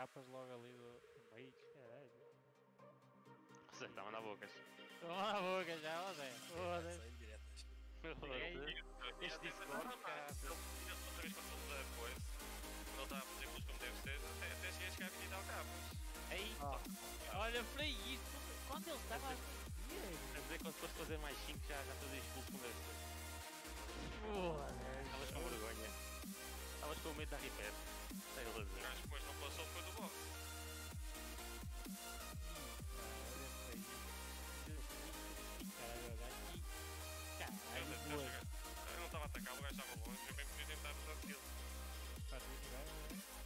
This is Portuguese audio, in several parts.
capas logo ali do meio, caralho. Você tá na boca. Toma na boca já, ó Zé. Foda-se. Só indiretas. Este Discord, cara. Outra vez quando ele da coisa, quando ele estava a fazer curso como deve ser, até cheguei a chegar aqui e dar o capas. Aí, olha para isso. Quando ele estava a Quer dizer que quando fosse fazer mais 5 já fazia expulso como deve ser. Foda-se. Estavas com vergonha. Estavas com medo da ripete. Sei lá O dizer. gajo depois não passou, foi do box. Caralho, olha aqui. Caralho, boa. Eu não estava a atacar, o gajo estava longe, eu bem podia tentar usar aquilo. Para tu tirar,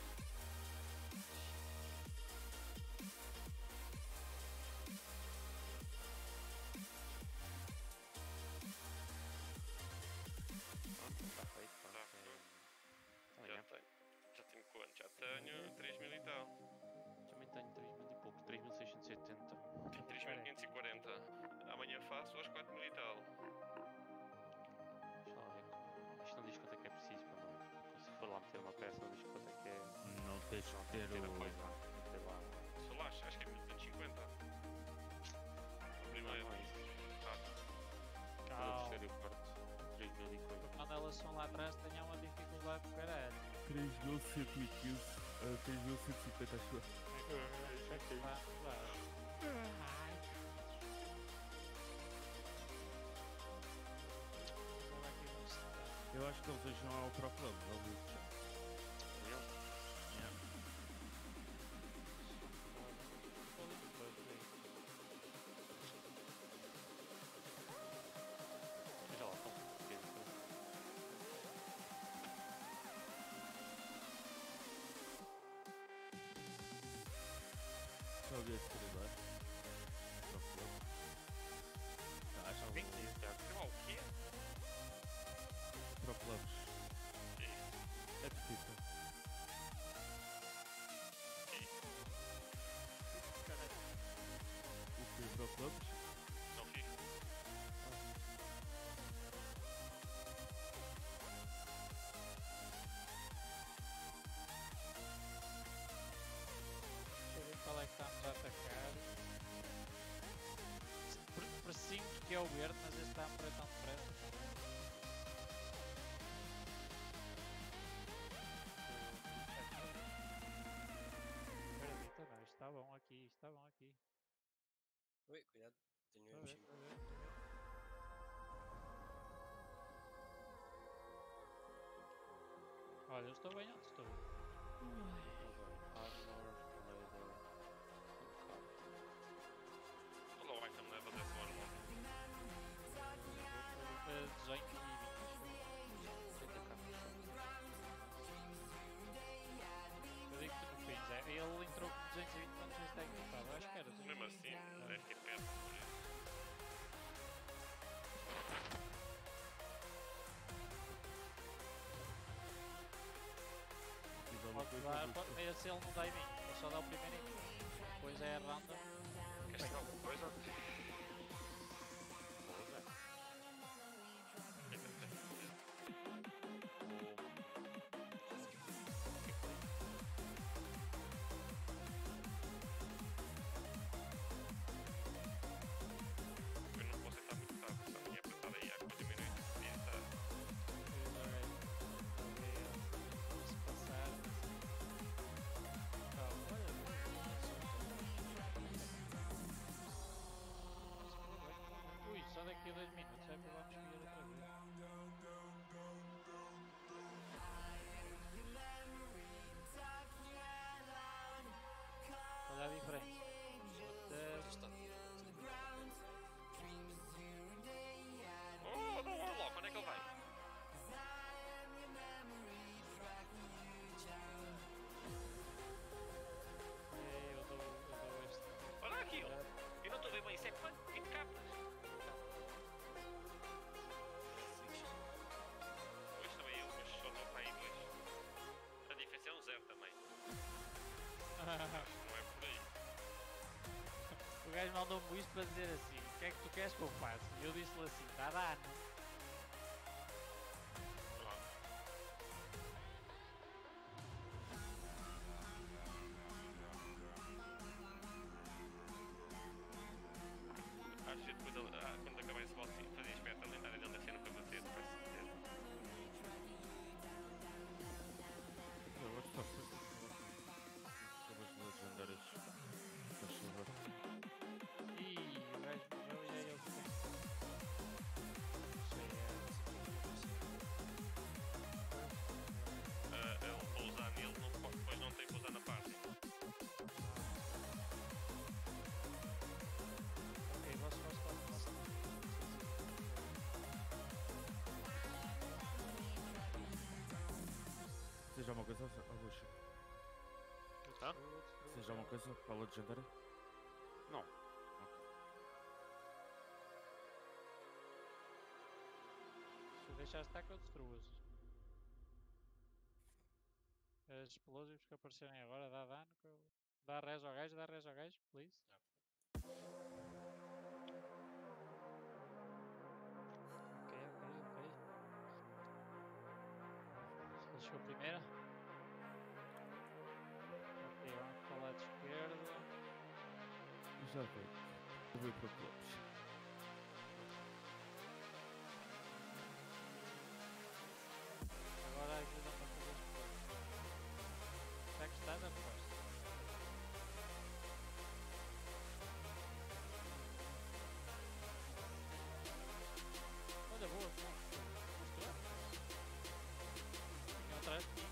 Está feito, pá. Tá, Tá já bem. tenho. Já tenho quanto? Já tenho 3.000 e tal. Também tenho 3.000 e pouco, 3.670. Tenho 3.540. Amanhã faço aos 4.000 e tal. Deixa lá ver como. Isto não diz quanto é que é preciso para não. Se for lá meter uma peça, não diz quanto é que é. Não tens Não que tem ter que ter a o. coisa. Sei lá. Sei lá, acho que é 1.250. O primeiro. Não é isso. Ah, O calma. terceiro e o quarto. 3.000 e coisa. Quando elas são lá atrás, tenham uma dificuldade do caralho. 3.115, 3.150 acho eu. Vá, vá. Vou aqui no stand. Eu acho que eles hoje não há o próprio lado, não vi já. Já lá estão. Só vi esse trailer. Próprio lado. Acho que tem que ter. o quê? Próprio lado. É de FIFA. O que? Próprio lado? Não fiz. Deixa eu ver qual é que estamos a atacar. Presinto que é o verde, mas este está a morrer tão depressa. Acredita, não, isto está bom aqui, isto está bom aqui. Ui, cuidado. Tenho Estou a um ver, chip. estou a ver. Olha, eu estou bem onde estou. Armor, leather, Olha o item leva dessa hora logo. 18 e 20. Eu digo que no fim, Zé. Ele entrou com 220 quando já está equipado. Acho que era 220. Mesmo assim, deve ter perto por isso. Diz alguma Pode coisa. dar, Augusto? esse ele não dá em mim. Ele só dá o primeiro em mim. Depois é random. Queres tirar alguma coisa? Eu não posso estar muito tarde, só tinha pensado aí há 40 minutos. Podia estar. Se passar. Calma, olha. Ui, só daqui a 2 minutos é que vamos seguir outra vez. Olha a diferença. Oh, não, olha lá, quando é que ele vai? Eu dou este. Olha aqui, ó. Eu não estou a ver bem, isso é quanto? 20 capas? Dois também eu, mas só estou para aí dois. A diferença é um 0 também. Acho que não é por aí. O gajo mandou-me isto para dizer assim: o que é que tu queres que eu faça? E eu disse-lhe assim: dá dano. Pronto. já uma coisa, Augusto? Tá? Você já uma coisa para a legendária? Não. Se deixar estar que eu destruo-os. As explosivos que aparecerem agora dá dano que eu... Dá res ao gajo, please. Ok. Ele chegou primeiro. Ok, vamos para o lado esquerdo. Já vi. Eu vou para o Clopes. Agora ajuda-me a fazer as coisas. Está que está na posta. Olha, boa. Mostrou? Tinha atrás de ti.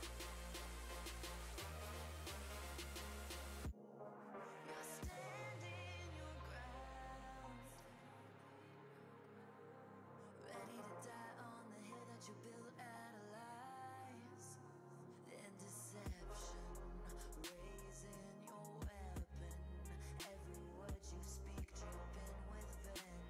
Ready to die on the hill that you built out of lies and deception. Raising your weapon, every word you speak dripping with venom.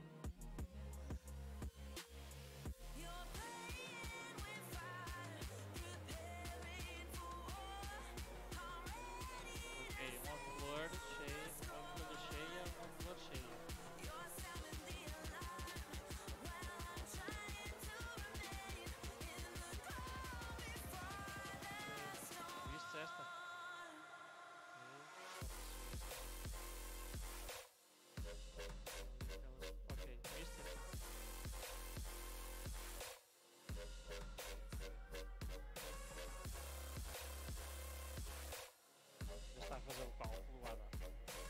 You're playing with fire, preparing for war. I'm ready to Ok, uma flor cheia, uma folha cheia, uma flor cheia. You're sounding the alarm while I'm trying to remain in the calm before the storm. Viste esta? Ok, viste? Já está a fazer o cálculo, lá dá.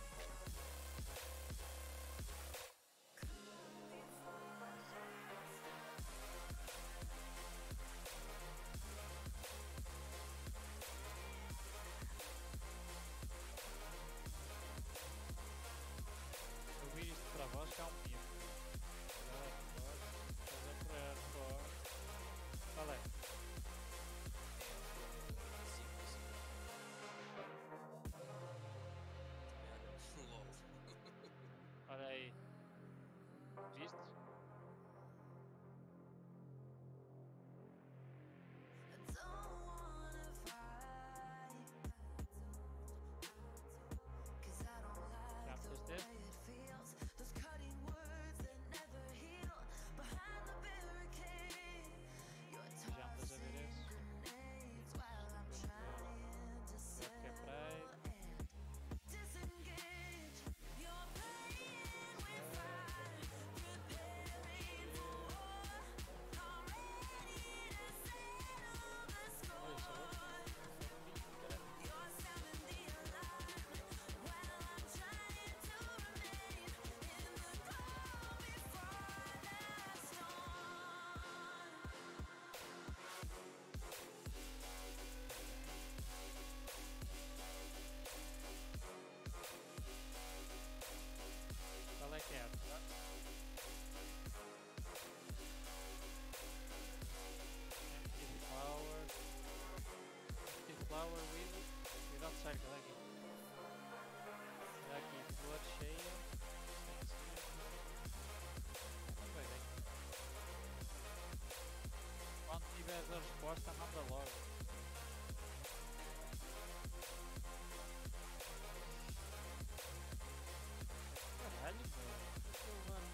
Eu vi isto para vós que há um mimo. Estás a correr, pô. Qual é? LOL. Olha aí. Viste? I don't wanna fight, 'cause I don't Já like the meteste way este? it feels. Those cutting words that never heal. Behind the barricade, you're Já andas a ver tossing esse? grenades while I'm trying to Já te quebrei. settle and disengage. You're playing with fire, preparing for war. I'm ready to settle the Olha só. score. You're sounding the alarm while I'm trying to remain in the calm before the storm. Qual é que é? Empty flower. Empty flower without circle aqui. Olha aqui, flor cheia. Sem círculo. Não vai bem. Quando tiveres a resposta, manda logo. Caralho, meu. Estou levando.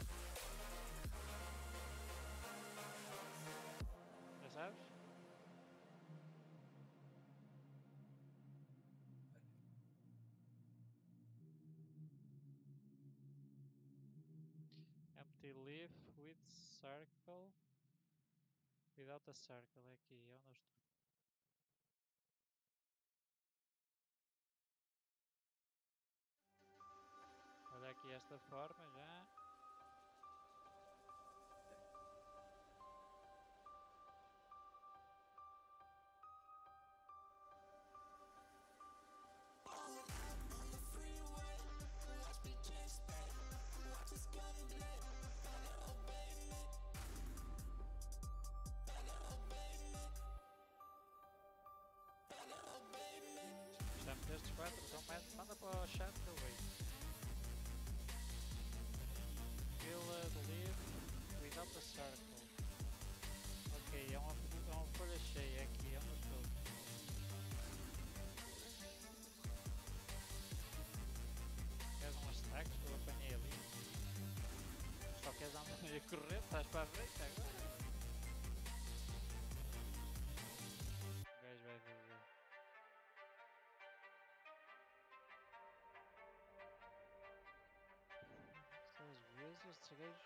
Já sabes? Empty leaf with circle. Without a circle. É aqui, é onde eu estou. Olha aqui esta forma já. correr, estás para a frente agora. O gajo vai fazer. Às vezes estes gajos.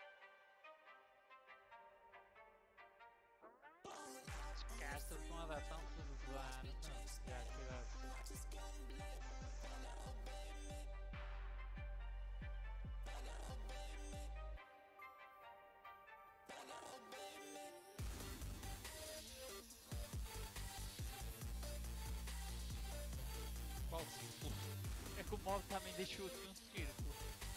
Estes castros estão a dar tanto de dano. Não, já, cuidado. Qual círculo? É que o mob também deixou aqui um círculo.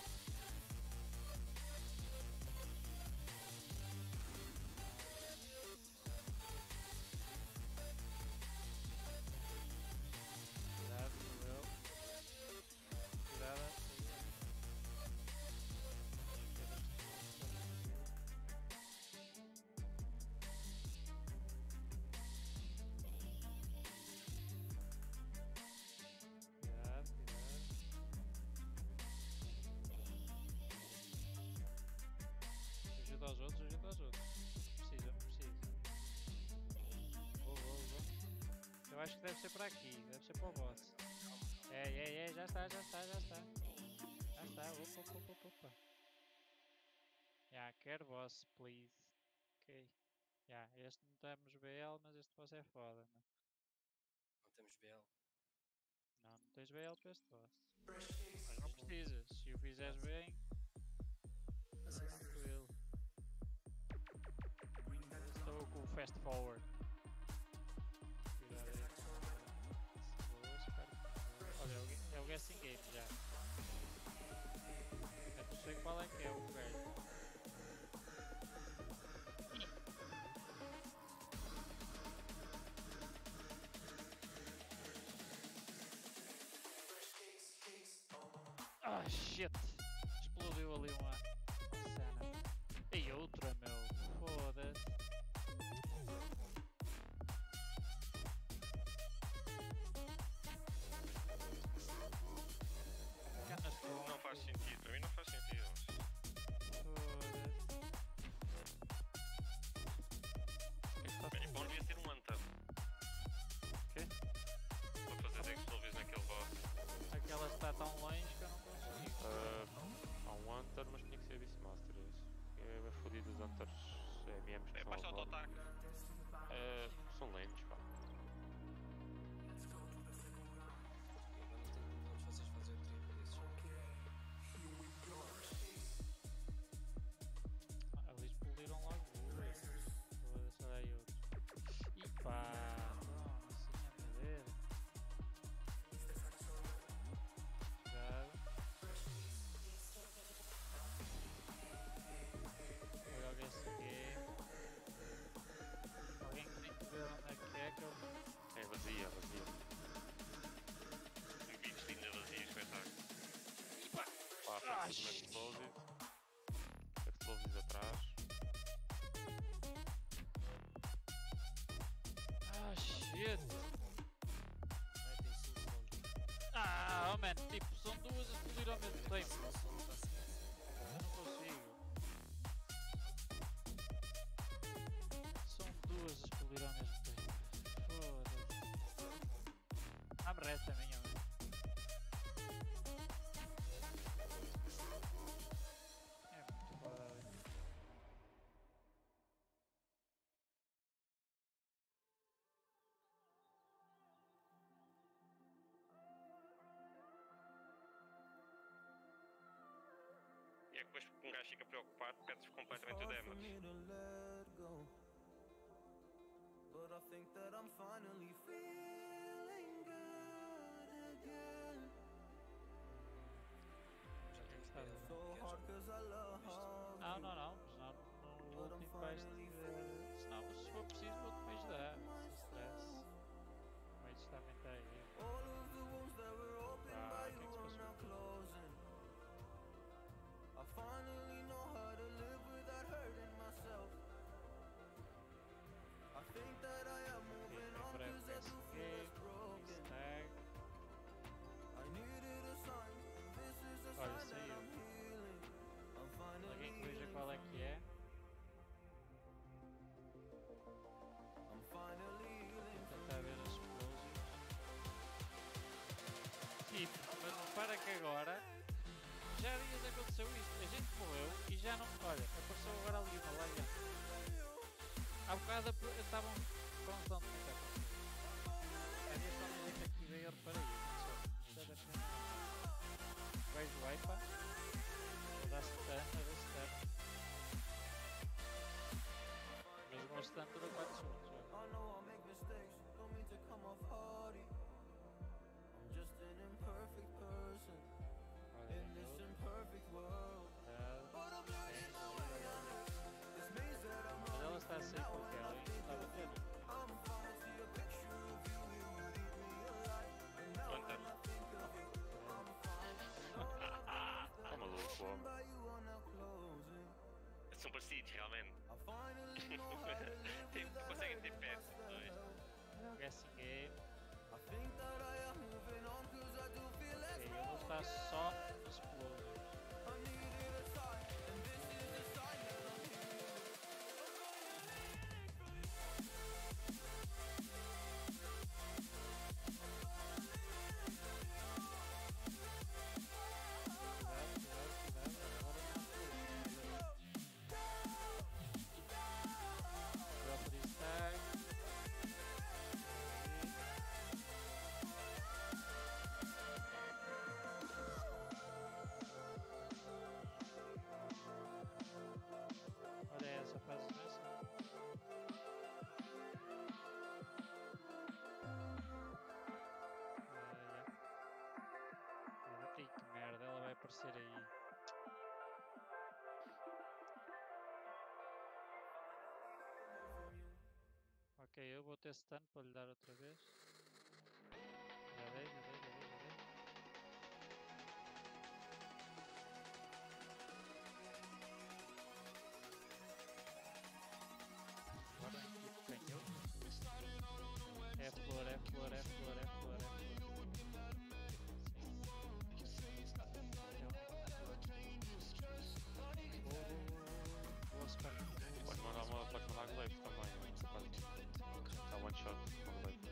Cuidado, morreu. Cuidado. Cuidado, cuidado. Ajuda aos outros, ajuda aos outros. Precisa, precisa. Vou. Eu acho que deve ser para aqui, deve ser para o boss. É, já está. Já está, opa. Quero boss, please. Ok. Este não temos BL, mas este boss é foda, né? Não temos BL. Não tens BL para este boss. Mas não precisas, se o fizeres bem, tranquilo. Estou com o fast forward. Cuidado aí. Olha, é o guessing game já. Eu não sei qual é que é o gajo. Ah, shit! Explodiu ali uma cena. E outra, meu. Foda-se. Canas Não faz sentido, para mim não faz sentido. Foda-se. Bem, bom devia ser um Hunter. Quê? Para fazer Dexlovis naquele boss. Aquela está tão longe que eu não consigo. Há um Hunter, mas tinha que ser Beastmaster. É fodido os Hunters MMs que É são baixa agora. auto-ataque. São lentos, pá. Vamos vocês fazer o triple desses. Ali explodiram logo duas. Foda-se, olha aí outro. Ih pá, não, assim a ver. Cuidado. Olha alguém seguir. Alguém que tem que ver onde é que eu. É vazia. Um bicho ainda vazio, espetáculo. Pá, aparece o Explosive. Explosives atrás. Ah, shit! Tem 5 segundos. Ah, oh man, tipo, são duas a explodir ao mesmo tempo. Não está certo. Eu não consigo. São duas a explodir ao mesmo tempo. Foda-se. Abre essa minha, mano. É muito foda ali. E é que depois que um gajo fica preocupado, perdes completamente o damage. But I think that I'm finally feeling good again. Já temos Está BL. bem. So hard cause I love Não, senão no último vais senão se for preciso vou-te me ajudar. Sem stress. O mate também está aí. all of the wounds that were opened Ah, by o que é que you se are passou? now closing. I finally know how to live without hurting myself. I think that I am moving on Breve cause I do feel less broken. tag. I needed a sign, this is a Olha, sign that saiu. I'm healing. I'm finally Alguém que veja healing qual é from que é. aconteceu isso. A gente morreu e já não. Olha, apareceu agora ali uma laia. Há bocado estavam constantemente a aparecer. Às vezes quando a gente aqui veio eu reparei. Já deve ser. Vejo o iPa. Dá stun, dá stun. Mas o meu stun dura 4 segundos. I know I make mistakes, don't mean to come off hardy. I'm just an imperfect person in this imperfect world. But I'm learning my way under. This means that I'm Mas ela está a sair com aquela e não está a bater. I'm fine, see a picture of you, you leave me alive. And now Quanta? when I think of you, I'm fine. Know that Tá maluco, homem. by you are now closing. São parecidos, realmente. I finally know how to live without Conseguem ter pets, os dois. Guessing game. I think that I am moving on cause I do feel less Ok, ele não está só explode. I needed a sign and this is the sign that I'm healing. Olha essa faz isso. Ih, que merda, ela vai aparecer aí. Ok, eu vou ter stun para lhe dar outra vez. Já dei. Agora aqui ganhou. É flor. Boa spam. Pode mandar glaive também. Tá one shot com glaive.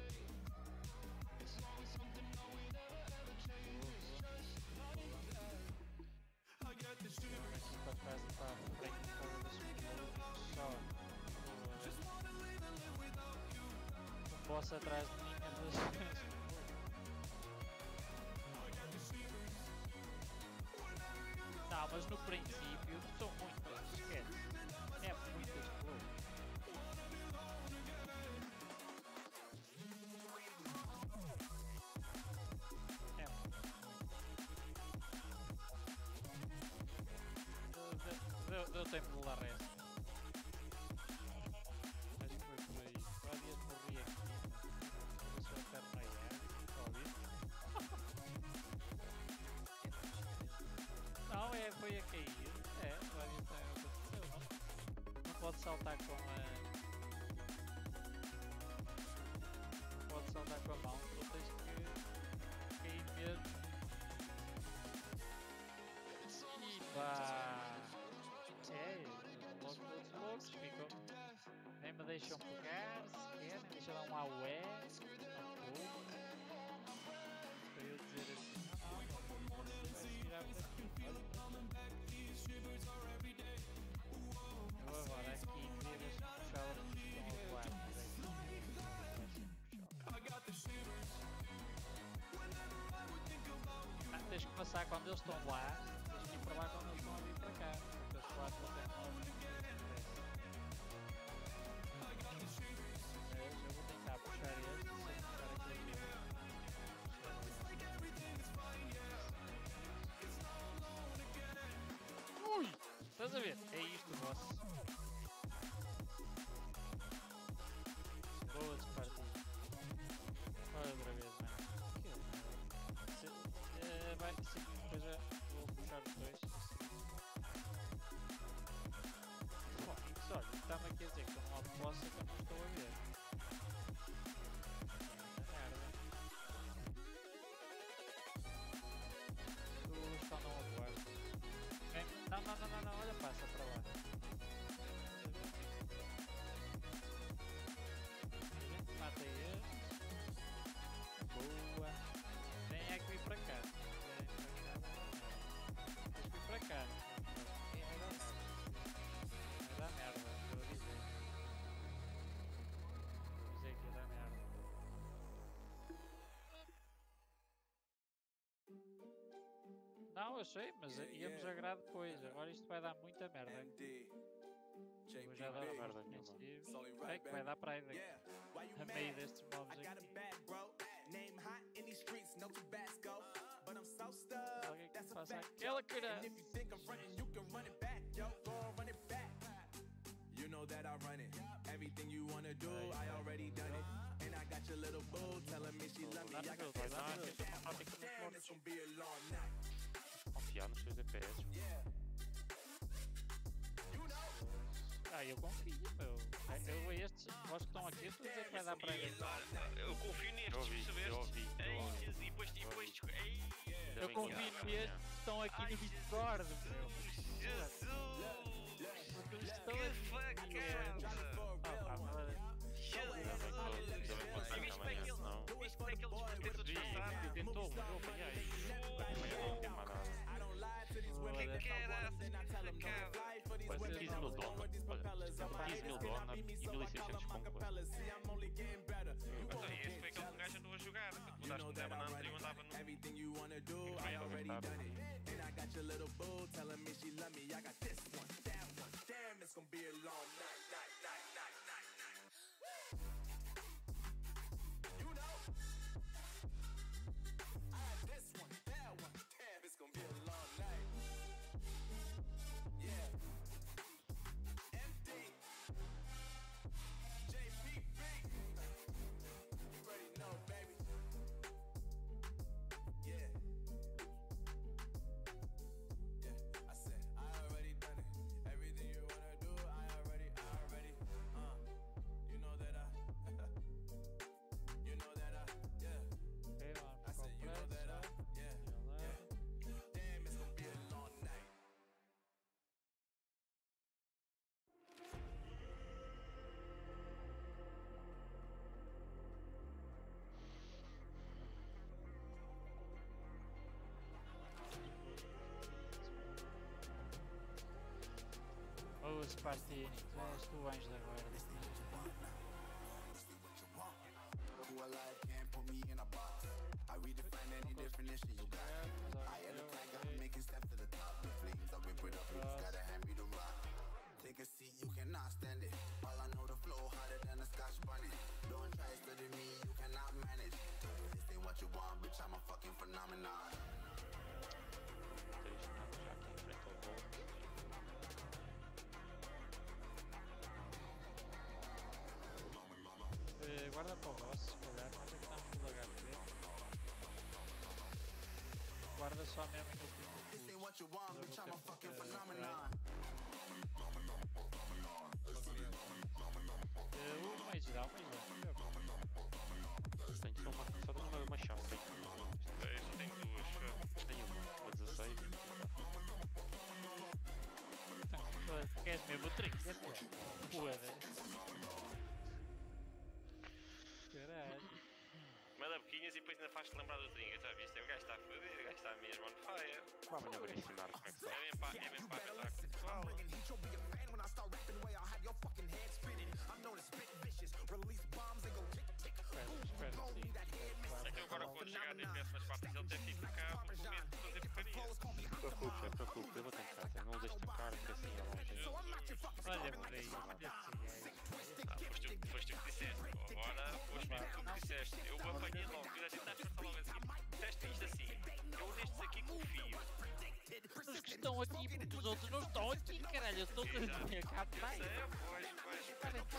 Aqui para trás e para a frente por causa dos explosivos. Só. Um boss atrás de mim é dos. Não, mas no princípio são muitas, esquece. É muitas coisas. Deu tempo de rolar resto. Acho que foi por aí. Eu há dias morri aqui. Eu sou eterno na IR. Está a ouvir? Não, foi a cair. É, há dias aconteceu, não pode saltar com a... Não pode saltar com a mão. Tu tens que cair mesmo. E pá! É, logo todos loucos, ficam. Nem me deixam pegar sequer, nem deixam dar um AUE. Para eu dizer assim, não, vai tirar por aqui. Eu agora aqui queria ver se puxava com o voar. Tens que passar quando eles estão lá, tens que ir para lá quando eles estão a vir para cá. Porque os quatro não têm nada. Eu vou tentar puxar este sem puxar aquele. Ui! Estás a ver? É isto, boss. Boa despartida. Olha outra vez, mano. Vai, sim, depois já vou puxar os dois. Fónix, olha, está-me aqui a dizer que eu não posso, que eu não estou a ver. Merda. Os estão a voar. Não, olha, passa para lá. Não, eu sei, mas íamos a grade depois. Agora isto vai dar muita merda. Eu já dá merda nenhuma. É que vai dar para aí daqui. A meio destes mobs aqui. Alguém que me faça aquela cara. You know that I run it. Everything you wanna do, I already done it. And I got your little boo telling me she love me. I got this damn, it's gonna be a long night. Confiar nos seus DPS. Yeah. You know. Ah, eu confio, meu. Eu estes, vós que estão aqui, eu estou a dizer que vai dar para aí. Eu confio nestes, percebeste? E depois. Eu confio nestes que estão aqui no Discord, meu. Jesus! Vocês Que estão aqui. facada! Também Viste como é que ele despertou disfarçado? Tentou, mas eu apanhei. não tem mais nada. Que era facada! Olha, 15 mil dólares. Olha, 15 mil dólares e 1600 conquas. Então, e esse foi aquele que o gajo andou a jogar. Quando mudaste de tema na anterior, andava no. Everything you wanna do, I already done it. And I got your little boo telling me she love me. I got this one, that one. Damn, it's gonna be a long night. You know. I got this one, that one. Damn, it's gonna be a long night. Yeah. MD. JPP. You already know, baby. Yeah. Yeah, I said I already done it. Everything you wanna do, I already. You know that you know that yeah. I said you know that yeah. Damn, it's gonna be a long night. Oh, Spartini, tu és tu o anjo da guarda. Who alive can't put me in a box. I redefine any definition you got. I am the tiger, making steps to the top. The flames, I whip it up, you just gotta hand me the rock. Take a seat, you cannot stand it. All I know, the flow harder than a Scotch bunny. Don't try study me, you cannot manage. This ain't what you want, bitch, I'm a fucking phenomenon. Já que enfrentou o gol. Guarda para o boss, se calhar, nós aqui estamos no HP. Guarda só mesmo no This ain't what you want, bitch, I'm a fucking phenomenon. O mage dá, Tem só uma chave. Tem duas. Tem uma 16. Então, queres mesmo o trinco? Foda-se. Caralho. Manda boquinhas e depois ainda faz-te lembrar do Tringa, já viste? O gajo está a foder, o gajo está mesmo on fire. Vamos amanhã para ensinar como é que se É mesmo para aguentar com o pessoal. Espera, sim. É que eu agora quando chegar a DPS nas partes ele deve ir tocar o momento de fazer porcaria. Não te preocupes, eu vou tentar. Eu não o deixo tocar, porque assim é longe. Olha por aí, Foste tu que disseste. Agora, foste tu que disseste. Eu apanhei logo, eu já tentar disfarçar logo assim. Disseste isto assim. Eu nestes aqui confio. os que estão aqui, porque os outros não estão aqui, caralho. Eu estou a dizer cá atrás. Está bem.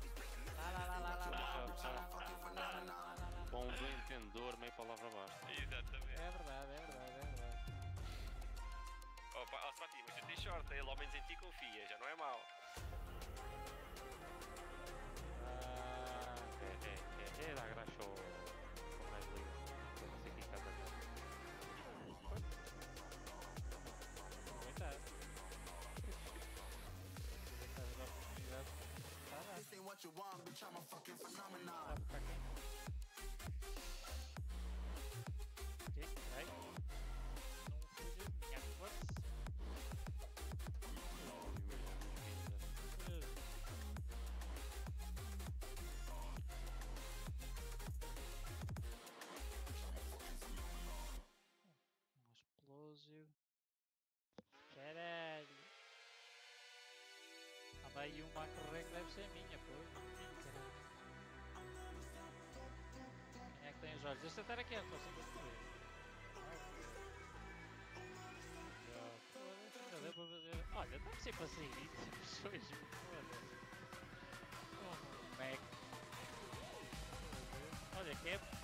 Bom do entendedor, meio palavra baixa. Exatamente. É verdade. Opa, ó Spati, mas eu tenho short, ele ao menos em ti confia, já não é mau. Era graxo com mais liga. Não sei quem está Coitado. This ain't what you want, bitch, I'm a fucking phenomenon. Explosive. Está aí uma a correr que deve ser minha, pô. Quem é que tem os olhos? Este até era quieto, estou sempre a correr. Já deu para fazer. Olha, estamos sempre a sair isso. Pessoas, foda-se. Como Mac. Olha, que é